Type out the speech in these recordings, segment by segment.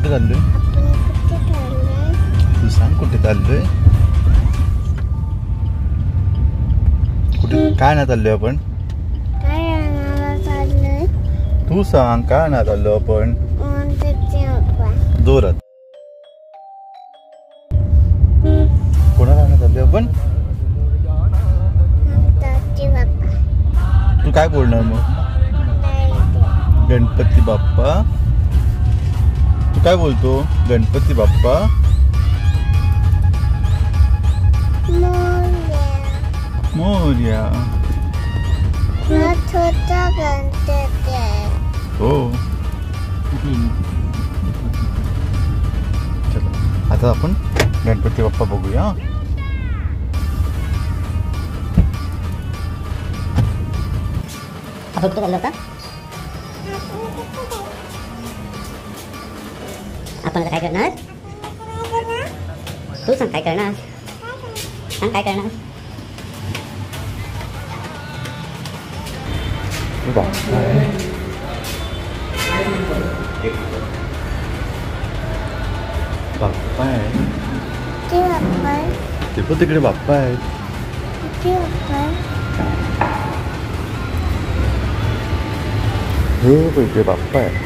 कुठे चाललोय? आपण कुठे चाललोय? तू सांग कुठे चाललोय? कुठे काय ना चाललोय आपण? काय आणायला चाललोय? तू सांग काय ना चाललो आपण? गणपती बाप्पा. जोरात. कोणाला आणत चाललोय आपण? गणपती बाप्पा. तू काय बोलणार मग? गणपती बाप्पा. तू काय बोलतो? गणपती बाप्पा मोरया. छोटा गणपती आहे. हो. चला आता आपण गणपती बाप्पा बघूया. आपण कुठे चाललो आता? आपण आता काय करणार? तू सांग काय करणार? सांग काय करणार? बाप्पा आहे. ते बाप्पा. ते पण तिकडे बाप्पा आहेत. ते बाप्पा. हो इकडे बाप्पा आहे.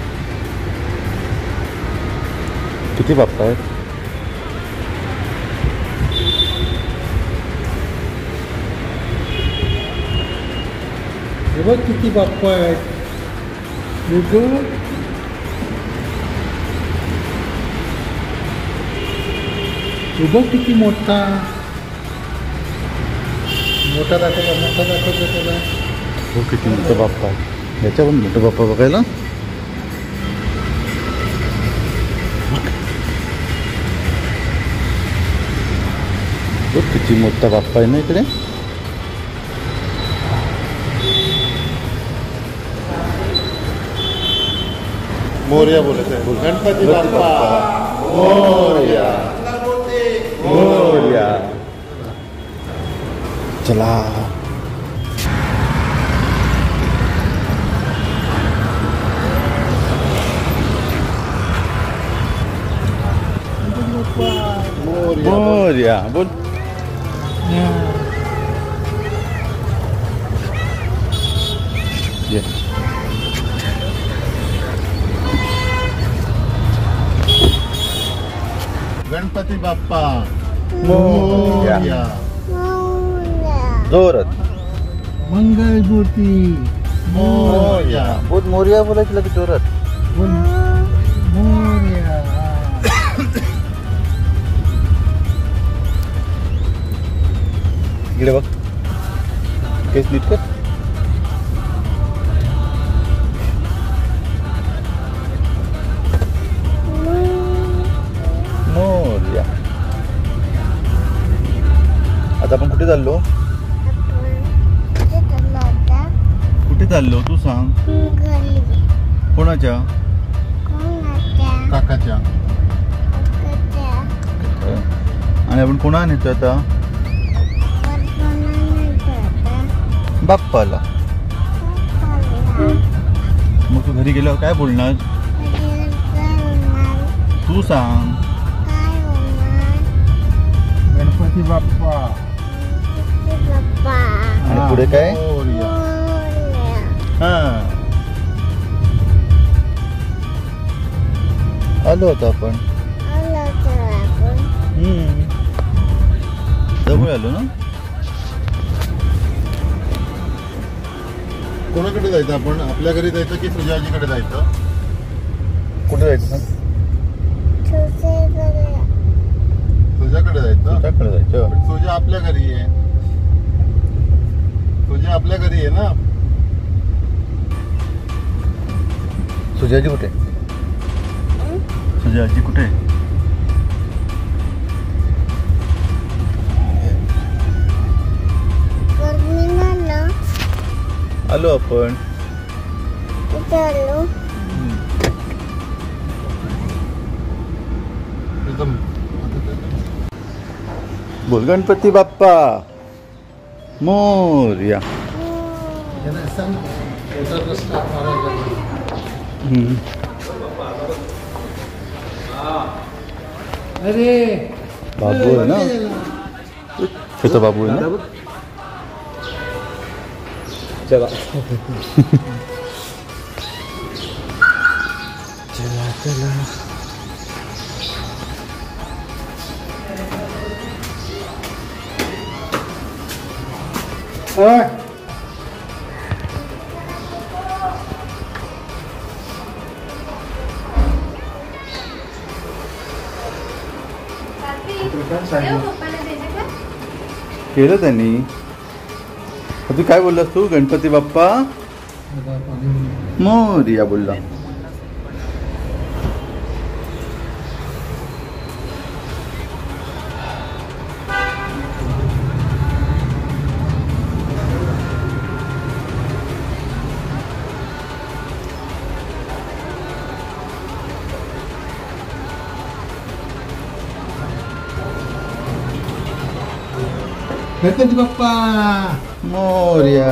किती बाप्पा आहेत? हे बघ किती बाप्पा आहेत. हे बघ किती मोठा मोठा दाखवतो त्याला. हो किती मोठा बाप्पा आहे. याच्या पण मोठा बाप्पा बघायला. तो किती मोठा बाप्पा आहे ना इकडे. मोरया बोलत आहे. गणपती बाप्पा मोरया. मोरया. चला मोरया बोल. ये. गणपती बाप्पा मोरया. जोरात. मंगलमूर्ती मोरया. बोल मोरया बोलायचं लगे जोरात. मोरया. इकडे बघ. केस नीट कर. मोरया. आता आपण कुठे चाललो? कुठे चाललो तू सांग. कोणाच्या? काकाच्या. आणि आपण कोणा नेतो आता? बाप्पाला. मग तू घरी गेल्यावर काय बोलणार? तू सांग. गणपती बाप्पा. आणि पुढे काय? मोरया. हा आलो होतो आपण. जवळ आलो ना. कोणाकडे जायचं आपण? आपल्या घरी जायचं की सुजाजीकडे जायचं? कुठे जायचं सांग. तुझ्याकडे जायचं. तुझ्याकडे जायचं. पण सुजा आपल्या घरी आहे. सुजा आपल्या घरी आहे ना. सुजाजी कुठे? सुजाजी कुठे? आलो आपण. बोल गणपती बाप्पा मोरया. अरे बाबू आहे ना छोटा बाबू आहे ना चला चला चला ओय. केलं त्यांनी तू काय बोललास तू गणपती बाप्पा मोरया बोलला गणपती बाप्पा मोरया